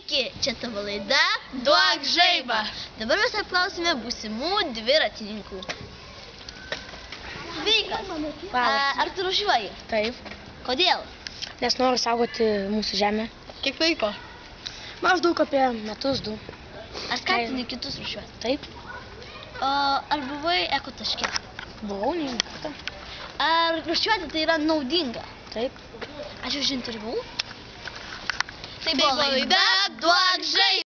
Sveiki, čia tavo laida Duok žaibą. Dabar mes apklausime būsimų dviratininkų. Sveikas. Ar tu rūšiuoji? Taip, Kodėl? nes noriu saugoti mūsų žemę. Kiek laiko? Maždaug apie metus, 2. Ar skatini kitus rūšiuoti? Taip, Ar buvai ekotaške? buvau neįmokta. Ar rūšiuoti tai yra naudinga? Taip. Ačiū už interviu. Tai buvo laida Duok žaibą.